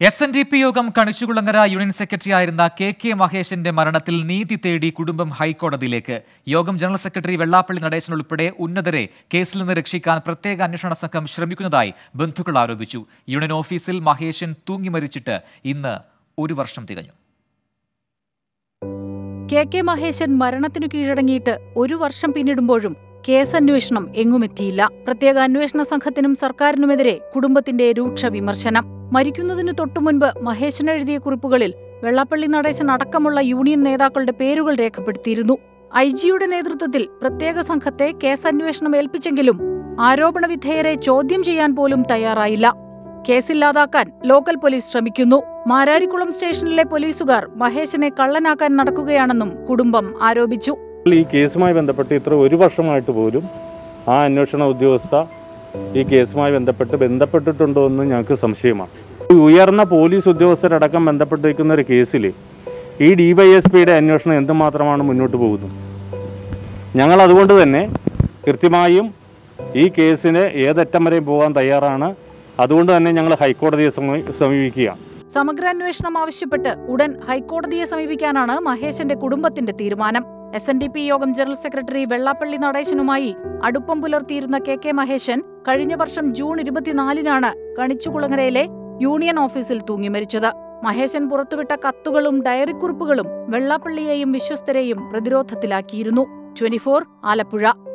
SNDP യോഗം Kanichukulangara union സെക്രട്ടറിയായിരുന്ന K മഹേശന്റെ മരണത്തിൽ നീതി തേടി കുടുംബം ഹൈക്കോടതിയിലേക്ക്. യോഗം ജനറൽ സെക്രട്ടറി വെള്ളാപ്പള്ളി നടേശൻ ഉൾപ്പെടെ ഉന്നതരെ കേസിൽ നിന്ന് രക്ഷിക്കാൻ പ്രത്യേക അന്വേഷണ സംഘം ശ്രമിക്കുന്നതായി ബന്ധുക്കൾ ആരോപിച്ചു. യൂണിയൻ ഓഫീസിൽ മഹേശൻ തൂങ്ങി മരിച്ചിട്ട് ഇന്ന് 1 വർഷം തികഞ്ഞു. കെ മഹേശൻ മരണത്തിനു കീഴടങ്ങിയിട്ട് 1 വർഷം പിന്നിടുമ്പോഴും കേസന്വേഷണം എങ്ങുമെത്തിയില്ല. പ്രത്യേക അന്വേഷണ സംഘത്തിനും സർക്കാരിനുമെതിരെ കുടുംബത്തിന്റെ രൂക്ഷ വിമർശനം. മരിക്കുന്നതിനു തൊട്ടുമുൻപ് മഹേശൻ എഴുതിയ കുറിപ്പുകളിൽ വെള്ളാപ്പള്ളി നടേശൻ അടക്കമുള്ള യൂണിയൻ നേതാക്കളുടെ പേരുകൾ രേഖപ്പെടുത്തിയിരുന്നു. IG-യുടെ നേതൃത്വത്തിൽ പ്രത്യേക സംഘത്തെ കേസന്വേഷണം ഏൽപ്പിച്ചെങ്കിലും ആരോപണ വിധേയരെ ചോദ്യം ചെയ്യാൻ പോലും തയ്യാറായില്ല. കേസില്ലാതാക്കാൻ ലോക്കൽ പോലീസ് ശ്രമിക്കുന്നു. മാരാരിക്കുളം സ്റ്റേഷനിലെ പോലീസുകാർ മഹേശനെ കള്ളനാക്കാൻ നടക്കുകയാണെന്നും കുടുംബം ആരോപിച്ചു. ഈ കേസുമായി ബന്ധപ്പെട്ട് ഇത്ര 1 വർഷമായിട്ട് പോലും ആ അന്വേഷണ ഉദ്യോഗസ്ഥ ഈ കേസുമായി ബന്ധപ്പെട്ടിട്ടുണ്ടോ എന്ന് ഞങ്ങൾക്ക് സംശയമാണ്. ഉയർന്ന പോലീസ് ഉദ്യോഗസ്ഥരടക്കം ബന്ധപ്പെട്ടിരിക്കുന്ന ഒരു കേസിൽ ഈ DYSPയുടെ അന്വേഷണം എന്തുമാത്രമാണ് മുന്നോട്ട് പോകുന്നത്. ഞങ്ങൾ അതുകൊണ്ട് തന്നെ കൃത്യമായും ഈ കേസിന് ഏതറ്റം വരെ പോകാൻ തയ്യാറാണ്. അതുകൊണ്ട് തന്നെ ഞങ്ങൾ ഹൈക്കോടതിയെ സമീപിക്കുക. സമഗ്ര അന്വേഷണം ആവശ്യപ്പെട്ട് ഉടൻ ഹൈക്കോടതിയെ സമീപിക്കാനാണ് മഹേശന്റെ കുടുംബത്തിന്റെ തീരുമാനം. SNDP യോഗം ജനറൽ സെക്രട്ടറി വെള്ളാപ്പള്ളി നടേശനുമായി അടുപ്പം പുലർത്തിയിരുന്ന കെ മഹേശൻ കഴിഞ്ഞ വർഷം ജൂൺ 24-നാണ് കണിച്ചുകുളങ്ങരയിലെ യൂണിയൻ ഓഫീസിൽ തൂങ്ങി മരിച്ചത്. മഹേശൻ പുറത്തുവിട്ട കത്തുകളും ഡയറിക്കുറിപ്പുകളും വെള്ളാപ്പള്ളിയെയും വിശ്വസ്തരെയും പ്രതിരോധത്തിലാക്കിയിരുന്നു. 24 ആലപ്പുഴ.